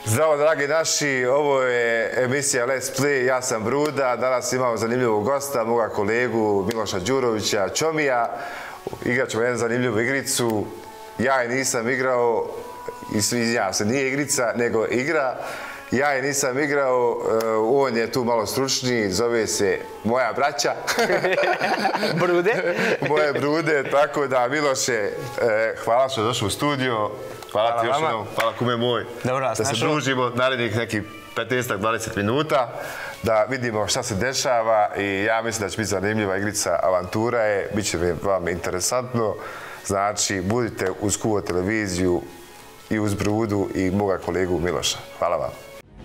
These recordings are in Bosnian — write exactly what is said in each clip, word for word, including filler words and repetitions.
Zdravo, dragi naši, ovo je emisija Let's Play, ja sam Bruda, danas imamo zanimljivog gosta, moga kolegu Miloša Đurovića, Čomija. Igrat ćemo jednu zanimljivu igricu, ja je nisam igrao, izvinjavam se, nije igrica, nego igra. Ja je nisam igrao, on je tu malo stručniji, zove se Moja braća. Brude. Moje Brude, tako da Miloše, hvala što je došao u studio. Hvala ti još jednom, hvala kume moj. Da se družimo narednih nekih petnaest do dvadeset minuta, da vidimo šta se dešava i ja mislim da će biti zanimljiva igrica, avantura je, bit će vam interesantno. Znači, budite uz Kuvo televiziju i uz Brudu i moga kolegu Miloša. Hvala vam.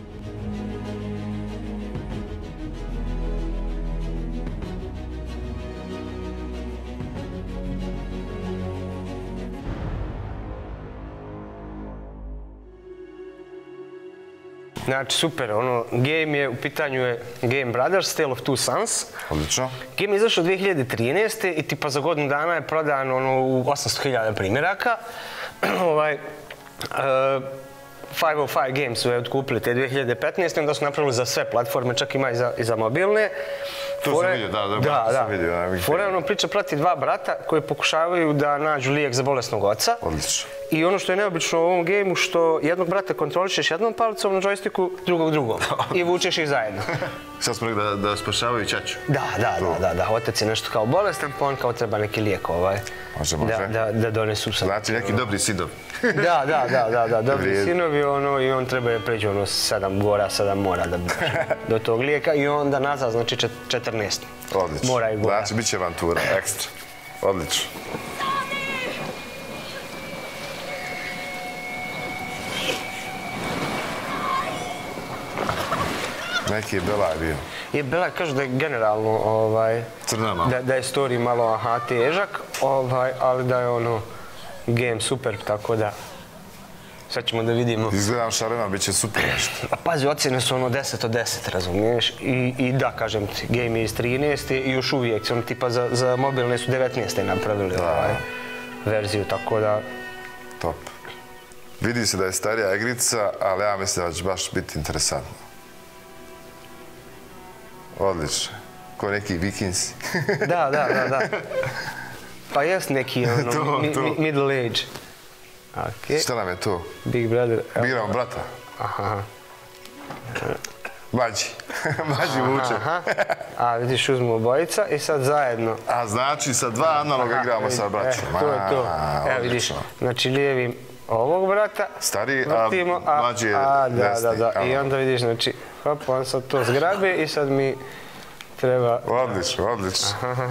Znači, super, ono, game je, u pitanju je Game Brothers, Tale of Two Sons. Odlično. Game je izašao dve hiljade trinaeste. i tipa za godinu dana je prodan ono, u osamsto hiljada primjeraka. ovaj, uh, petsto pet Games su je otkupili te dve hiljade petnaeste. onda su napravili za sve platforme, čak ima i za, i za mobilne. To sam vidio, da, da, da, sam vidio. Fore, ono, priča prati dva brata koji pokušavaju da nađu lijek za bolesnog oca. Odlično. I ono što je neobično u ovom gejmu, što jednog brata kontrolišeš jednom palcom na džojstiku, drugog drugom. I vučeš ih zajedno. Sad smo rekli da spašavaju ćaću. Da, da, da, da. Otac je nešto kao bolestan, pa on kao treba neki lijek ovaj. Može, može. Da donesu sad. Znači neki dobri sinovi. Da, da, da, da, dobri sinovi, ono, i on treba je pređi ono sedam gora, sedam mora da dođe do tog lijeka i onda nazad, znači četrnaest. Odlično. Mora i gora. Znači, bit će avantura, ekstra. Odlično. Neki je Belaj bio. Je Belaj, kažu da je generalno, ovaj... Crna malo. Da je story malo, aha, težak, ovaj, ali da je ono, game super, tako da... Sad ćemo da vidimo. Izgledam šarena, bit će super nešto. A pazi, ocjene su ono deset od deset, razumiješ? I da, kažem ti, game je iz trinaeste. i još uvijek, ono tipa za mobilne su devetnaeste napravili verziju, tako da... Top. Vidi se da je starija igrica, ali ja mislim da će baš biti interesantno. Odlično. Ko neki vikinsi. Da, da, da, da. Pa jest neki middle age. Šta nam je to? Big Brother. Biramo brata. Aha. Mađi. Mađi vuče. A vidiš, uzmemo obojica i sad zajedno. A znači sa dva analoga igramo sa braćom. To je to. Evo vidiš, znači lijevim ovog brata. Stariji, a mlađi je desni. Da, da, da. I onda vidiš, znači, hop, on sad to zgrabe i sad mi treba... Odlično, odlično.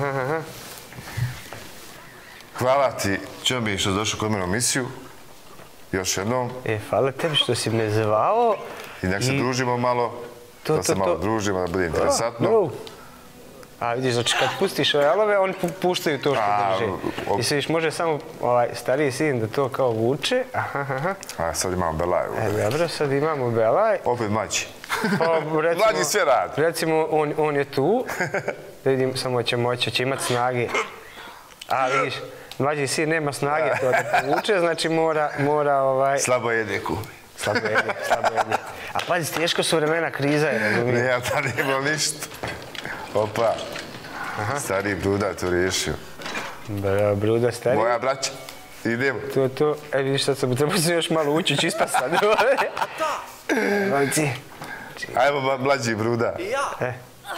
Hvala ti, Čombi, što si došao kod mene u emisiju. Još jednom. E, hvala tebi što si me zvao. I nek se družimo malo, da se malo družimo, da bude interesantno. A vidiš, znači kad pustiš ove alove, oni puštaju to što drže. I se viš, može samo stariji sin da to kao vuče. A sad imamo Belaj. E, dobro, sad imamo Belaj. Opet mlađi. Mlađi sve radi. Recimo, on je tu. Da vidim, samo će moći, će imati snage. A vidiš, mlađi sin nema snage to da povuče, znači mora ovaj... Slabo jede kubi. Slabo jede, slabo jede. A pazi, teško su vremena, kriza je, razumijem. Nije, ta nije bilo ništa. Opa, stariji Bruda je to riješio. Bruda stariji. Moja braća, idemo. To, to, e vidiš, sad sam trebao se još malo ući, čispa sad. Ajmo, mlađi Bruda. I ja.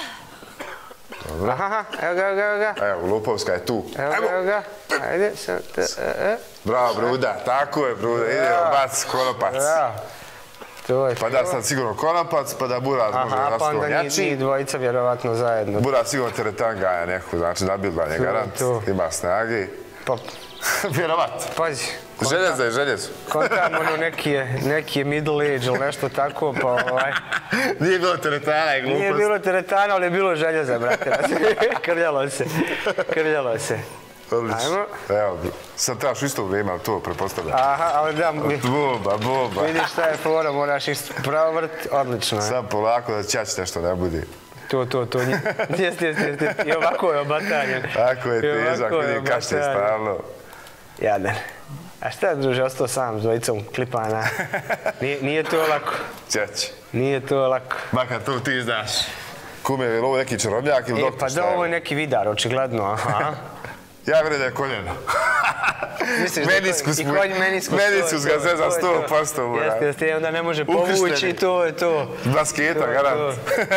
Aha, evo ga, evo ga. Evo, Lupovska je tu. Evo ga, ajde. Bravo, Bruda, tako je, Bruda. Idemo, bac, konopac. Pa da sad sigurno konopac, pa da Buraz može da rastu jači. Aha, pa onda njih dvojica vjerovatno zajedno. Buraz sigurno teretan gaja neku, znači nabildlan je garant, ima snage. Pa, vjerovatno. Pazi. Željeza je željezu. Kontam ono neki je middle age ili nešto tako, pa ovaj... Nije bilo teretana i glupost. Nije bilo teretana, ali je bilo željeza, brate. Krljalo se, krljalo se. Odlično. Evo, sad trebaš u isto vrijeme, ali to prepostavljam. Aha, ali da... Boba, boba. Vidiš šta je fora, moraš ih pravrti, odlično je. Sad polako da ćać nešto ne bude. To, to, to, jest, jest, jest, i ovako je obatanjen. Tako je težak, vidim kašte stalno. Jadan. A šta, druže, ostao sam s dvojicom klipana? Nije to lako. Čeć. Nije to lako. Makar tu ti znaš. Kume, je li ovo neki čarobnjak ili doktor? E, pa da, ovo je neki vidar, očigledno, aha. Ja vjerujem da je koljeno. Meniskus mu. Meniskus ga sve za sto posto. Jeste, jeste, onda ne može povući i to je to. Basketa, garant.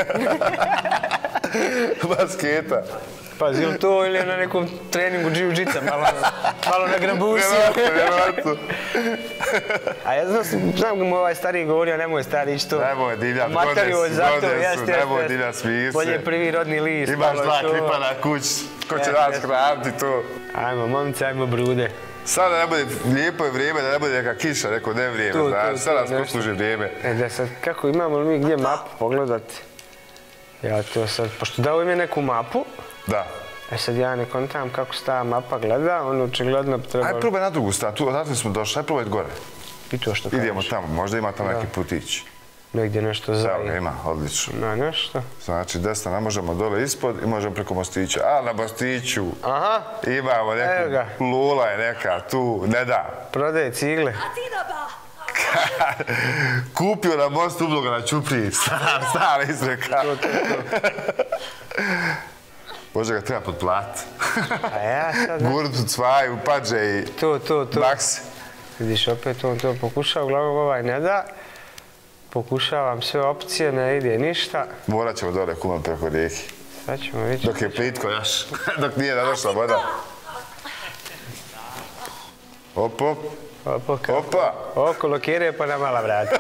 Basketa. Pazi, ili to ili je na nekom treningu džiu-džica, malo na grabusiju. Vjerovatno. A ja znam da mu ovaj stariji govorio, nemoj stari ići to. Nemoj divljat, gode su, nemoj divljat, smije se. Bolje prvi rodni list. Imaš dva klipa na kući, ko će nas hraniti to. Ajmo, momci, ajmo brude. Sada ne bude, lijepo je vrijeme, da ne bude neka kiša, neko ne vrijeme, znaš, sada nas posluži vrijeme. E, da sad, kako imamo li mi gdje mapu pogledati? Ja to sad, pošto dao im je neku mapu. Da. E sad ja ne kontam kako se ta mapa gleda, on očigledno treba... Aj probaj na drugu stranu, tu odatle smo došli, aj probaj gore. I to što kažeš. Idemo tamo, možda ima tamo neki putić. Negdje nešto za... Evo ga ima, odlično. Na nešto. Znači desna ne možemo dole ispod i možemo preko mostića. A na mostiću imamo neku, lula je neka tu, ne da. Prodaje cigle. Kupio na mostu ubloga na Ćupriji, stara izreka. Možda ga treba potplatiti. A ja sad... Gurtu, cvaju, pađe i maksi. Vidiš, opet on to pokušao, uglavnom ovaj ne da. Pokušavam sve opcije, ne ide ništa. Morat ćemo dole kuman preko rijeki. Sad ćemo vidjeti. Dok je plitko još, dok nije nadošla voda. Op, op. Opa! Okolo kire pa na mala vrata.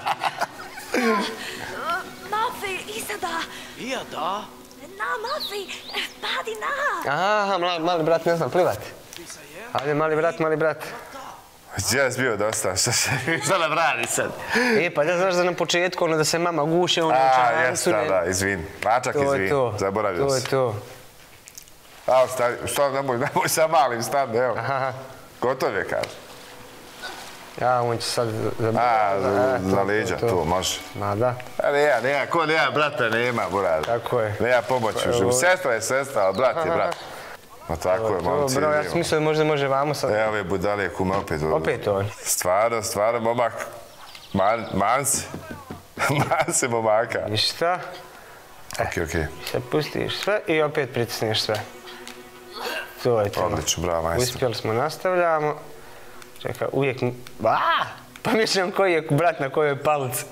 Mafi, Isada! Ijada? Na, Mafi, padi na! Aha, mali brat ne znam plivati. Ajde, mali brat, mali brat. Ja sam bio dosta, šta nam radi sad? E, pa da znaš da na početku ono da se mama guše ono u čarancu. A, jes, da, da, izvin. Mačak izvin, zaboravio se. se. To je to. A, šta, nemoj sa malim stane, evo. Gotov je, kaže. Ja, on će sad... A, za leđa, to može. Ma da. A nema, nema, ko nema brata, nema, burad. Tako je. Nema pomoći u životu. Sestra je sestra, ali brat je brat. Ma tako je, momci. Bro, ja sam mislio da možda može vamo sad... Evo ove budale kume opet. Opet on. Stvarno, stvarno, momak. Man se. Man se, momaka. Ništa. Okej, okej. Sad pustiš sve i opet pritisneš sve. To je to. Odlično, bravo, majstor. Uspjeli smo, nastavljamo. Čekaj, uvijek... Aaaa! Pa mišljam koji je brat na kojoj palici.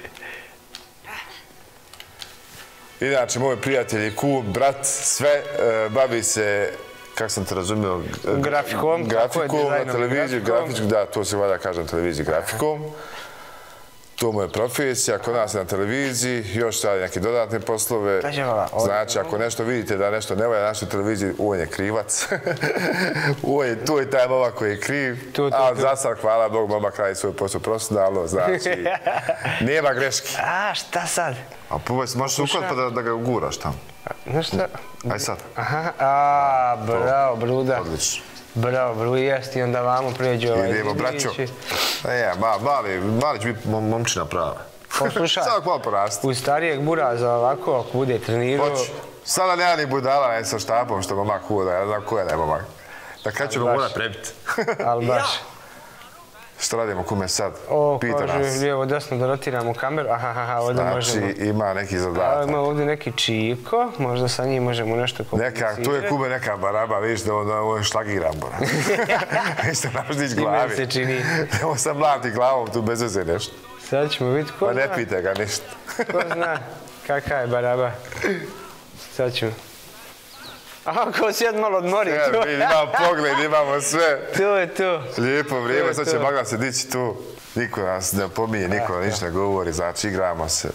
Inače, moj prijatelj je kum, brat, sve bavi se, kako sam te razumio... Grafikom. Grafikom na televiziji, grafičkom, da, to se valjda kaže na televiziji, grafikom. To mu je profesija, kod nas je na televiziji, još radi neke dodatne poslove. Znači, ako nešto vidite da nešto ne valja na našoj televiziji, on je krivac. To je taj momak koji je kriv. A za sad, hvala Bogu, momak radi svoj posao profesionalno, znači, nema greški. A, šta sad? A možeš ukvat pa da ga uguraš tamo. Znaš šta? Aj sad. Aha, a, bravo, bruda. Odlično. Bravo, bro, jest i onda vamo prijeđu ovaj zidići. Idemo, braćo. E, mali će biti momčina prava. Poslušaj, sad malo porasti. uz starijeg buraza ovako, ako bude trenirao... Hoće. Sada nema ni budala, ne sa štapom što momak huda, ja znam ko je ne momak. Da kad ću ga mora prebiti. Ali baš. Što radimo kume sad? O, kaže, lijevo desno da rotiramo kameru. Aha, aha, ovdje možemo... Znači, ima neki zadatak. Ima ovdje neki čiko, možda sa njim možemo nešto komunicirati. Tu je kume neka baraba, vidiš da on šlagira bora. Vidiš da naš dić glavi. Ime se čini. Evo sam mlati glavom tu bez veze nešto. Sad ćemo vidjeti ko zna. Pa ne pite ga ništa. Ko zna kakva je baraba. Sad ćemo... Aha, ko sjed malo odmori. Imamo pogled, imamo sve. To je to. Lijepo vrijeme, sad će Magda se dići tu. Niko nas ne pominje, niko ništa ne govori, znači igramo se.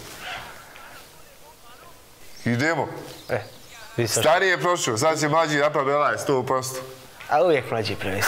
Idemo. Stariji je prošao, sad će mlađi napraviti belaj, sto posto. A uvijek mlađi prvi.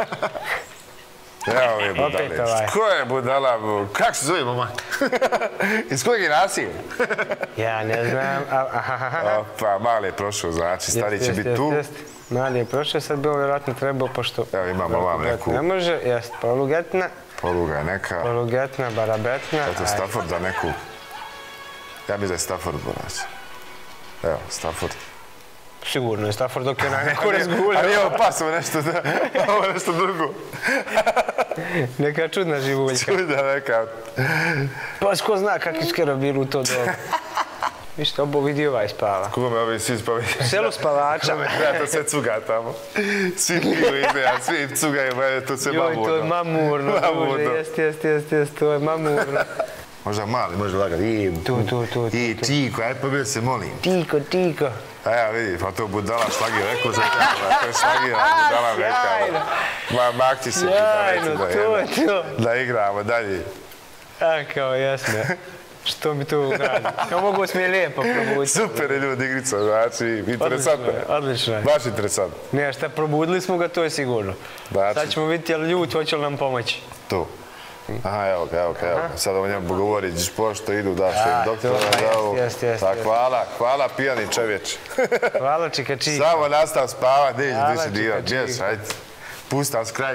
Evo je budala. Ko je budala? Kako se zove momak? Iz kojeg je nasilje? Ja ne znam. Opa, mali je prošao, znači stariji će biti tu. Mali je prošao, sad bi ovo vjerojatno trebao, pošto... Evo imamo vam neku... Ne može, jest polugetna. Poluga je neka. Polugetna, barabetna. Eto Stafforda neku. Ja mislim da je Stafford borac. Evo, Stafford. Sigurno je Stafford dok je onaj neko razgulio. Ali evo pas, ovo nešto, ovo nešto drugo. Neka čudna živuljka. Čudna neka. Pa ko zna kakvi skoro bili u to dobu. Vište, obo vidi ovaj spava. Kome ovi svi spavaju? U selu spavača. Ja, to sve cuga tamo. Svi krivo ide, a svi cugaju, to sve mamurno. Joj, to je mamurno. Jest, jest, jest, jest, to je mamurno. Možda mali, možda lagati. Tu, tu, tu. I Tiko, aj pobjede se, molim. Tiko, Tiko. A ja vidi, pa to budala šlagio, rekao sam kako, to je šlagio, budala rekao. Ma, makti se, sjajno, to je to. Da igramo dalje. A, kao jasno. Što mi to radi? Ja mogu se mi je lijepo probuditi. Super je ljudi igrica, znači, interesantno je. Odlično je. Baš interesantno. Ne, šta, probudili smo ga, to je sigurno. Sad ćemo vidjeti je li ljudi hoće li nam pomoći. Tu. Aha, evo ga, evo ga, evo ga. Sad o njemu govori, pošto idu, da što im doktora davu. Jest, jest, jest. Hvala, hvala pijani čovječ. Hvala čika čika. Samo nastav spavat, neđe ti se diva. Jess, hajde. Pusti nas kraj.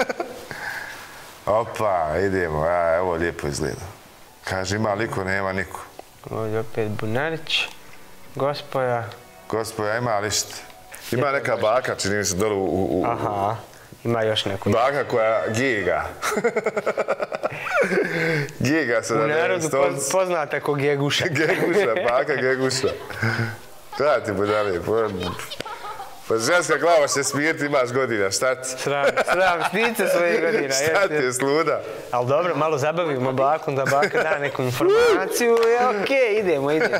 Opa, idemo, a, evo lijepo izgleda. Kaže, ima liko, nema niko. Ovdje opet Bunarić, Gospoja. Gospoja, ima li šta? Ima neka baka, čini mi se dole u... Aha, ima još neko. Baka koja giga. Giga se da ne... U narodu poznata ko Geguša. Geguša, baka Geguša. Kada ti budali? Pa ženska glava se smijeti, imaš godina, šta ti? Sram, sram, snite svoje godina. Šta ti je sluda? Ali dobro, malo zabavimo bakom da baka da neku informaciju i okej, idemo, idemo.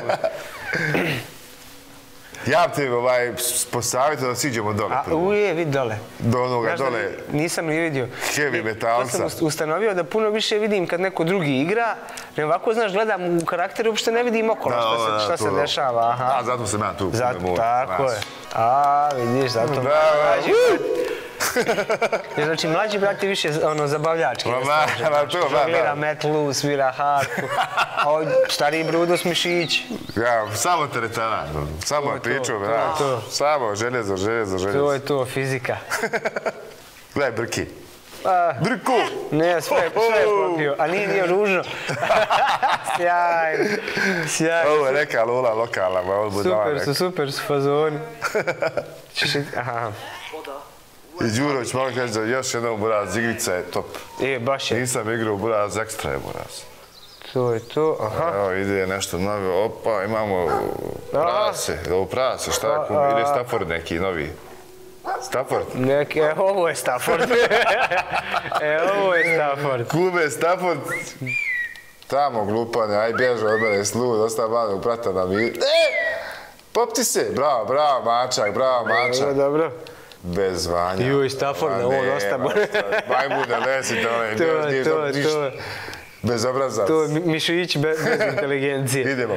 Ja ti ovaj postaviti da siđemo dole. Uje, vidi dole. Do onoga dole. Nisam ni vidio. Heavy metalca. To sam ustanovio da puno više vidim kad neko drugi igra. Ne ovako, znaš, gledam u karakteru, uopšte ne vidim okolo šta se dešava. A, zato sam ja tu. Zato, tako je. A, vidiš, zato. Bravo. Znači, mlađi brat je više zabavljački. Žonglira metlu, svira harpu. A stariji Brudos mišić. Ja, samo teretana. Samo je pričao, brat. Samo željezo, željezo, željezo. To je to, fizika. Gledaj, Brki. Brku! Ne, sve je popio, a nije nije ružno. Sjajno, sjajno. Ovo je neka lula lokalna, ma ovo budala neka. Super su, super su fazoni. Aha. I Đurović, malo kaži da još jednom Buraz, igrica je top. E, baš je. Nisam igrao Buraz, ekstra je Buraz. To je to, aha. Evo, ide nešto novo, opa, imamo prase, ovo prase, šta je kume, ili Stafford neki novi. Stafford? Neki, e, ovo je Stafford. E, ovo je Stafford. Kume, Stafford. Tamo glupane, aj bježe od mene slud, ostav mane uprata na mi. E! Popti se, bravo, bravo, mačak, bravo, mačak. Dobro, dobro. Bez zvanja. Juj, Stafford, ovo dosta bolje. Majmuda, nesite, ono je, to, to, to. Bez obrazac. To je mišić bez inteligencije. Idemo.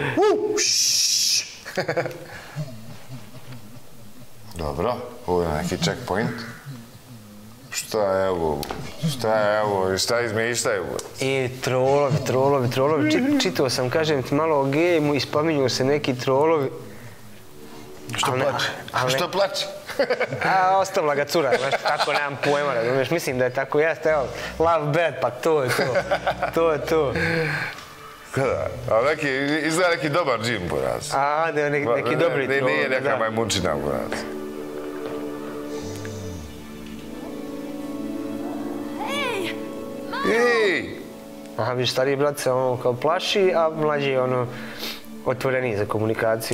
Dobro, ovo je neki checkpoint. Šta je ovo? Šta je ovo? Šta izmišljaju? E, trolovi, trolovi, trolovi. Čitao sam, kažem ti malo o gejmu i spominju se neki trolovi. Što plače? Što plače? A, ostavila ga cura, znaš, tako nemam pojma, razumiješ, mislim da je tako, jeste, evo, love bad, pa to je to, to je to. Kada? A neki, izgleda neki dobar džim, Buraz. A, da je neki dobri trol. Nije neka majmunčina, Buraz. Hej! Ej! Aha, viš, stariji brat se ono kao plaši, a mlađi je ono otvoreniji za komunikaciju.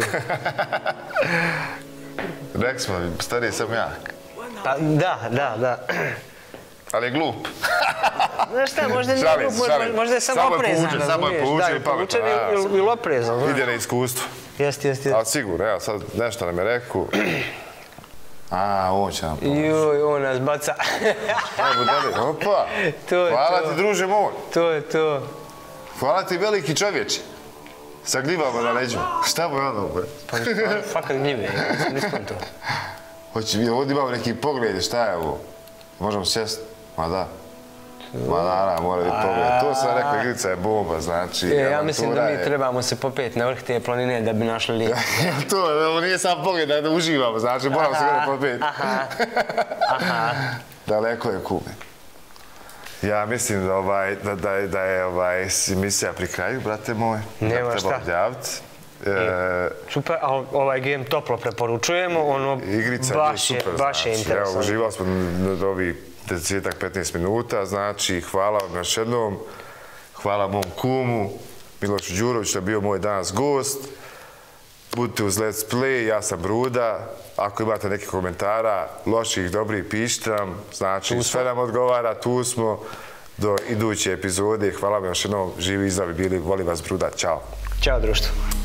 Rekli smo, stariji sam jak. Da, da, da. Ali je glup. Znaš šta, možda nije glup, možda je samo oprezan, razumiješ. Samo je poučen i pametan. Ili oprezan. Ide na iskustvo. Jest, jest, jest. Ali sigurno, evo sad nešto nam je rekao. A, on će nam pomoći. Joj, on nas baca. Evo, budali, opa. Hvala ti, druže moj. To je to. Hvala ti, veliki čovječe. Sa gljivama na leđu. Šta mu je ono, bre? Pa fakat gljive, nisam to. Hoće mi, ovdje imamo neki pogled, šta je ovo? Možemo sjest? Ma da. Ma da, mora biti pogled. To sam rekao, igrica je bomba, znači. Ja mislim da mi trebamo se popeti na vrh te planine da bi našli lijek. To, ovo nije sam pogled da uživamo, znači moramo se gore popeti. Aha, aha. Daleko je kume. Ja mislim da je emisija pri kraju, brate moj. Nema šta. Super, a ovaj game toplo preporučujemo, igrica je super, znači, evo, uživali smo do ovih desetak petnaest minuta, znači, hvala vam još jednom, hvala mom kumu, Milošu Đuroviću, što je bio moj danas gost, budite uz Let's Play, ja sam Bruda, ako imate nekih komentara, loših, dobrih, pišite nam, znači, sve nam odgovara, tu smo, do iduće epizode, hvala vam još jednom, živi i zdravi bili, volim vas Bruda, čao. Ćao društvo.